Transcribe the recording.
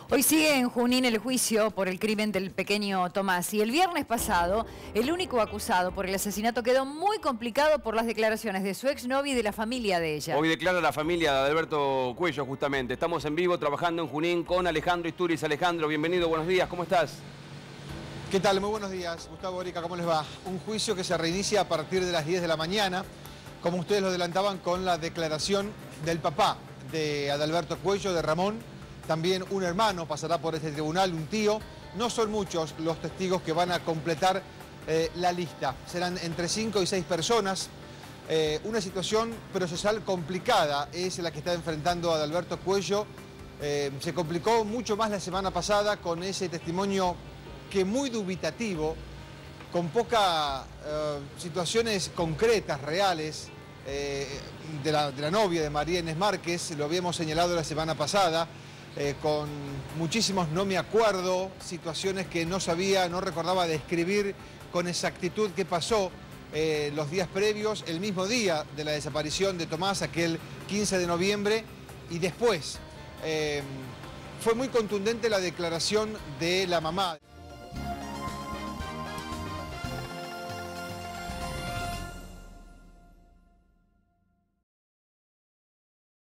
Hoy sigue en Junín el juicio por el crimen del pequeño Tomás y el viernes pasado el único acusado por el asesinato quedó muy complicado por las declaraciones de su exnovia y de la familia de ella. Hoy declara la familia de Adalberto Cuello justamente. Estamos en vivo trabajando en Junín con Alejandro Isturiz. Alejandro, bienvenido, buenos días, ¿cómo estás? ¿Qué tal? Muy buenos días, Gustavo, Erika, ¿cómo les va? Un juicio que se reinicia a partir de las 10 de la mañana, como ustedes lo adelantaban, con la declaración del papá de Adalberto Cuello, de Ramón. También un hermano pasará por este tribunal, un tío. No son muchos los testigos que van a completar la lista. Serán entre 5 y 6 personas. Una situación procesal complicada es la que está enfrentando Adalberto Cuello. Se complicó mucho más la semana pasada con ese testimonio que muy dubitativo, con pocas situaciones concretas, reales, de la novia de María Inés Márquez. Lo habíamos señalado la semana pasada. Con muchísimos no me acuerdo, situaciones que no sabía, no recordaba describir con exactitud qué pasó los días previos, el mismo día de la desaparición de Tomás, aquel 15 de noviembre, y después. Fue muy contundente la declaración de la mamá.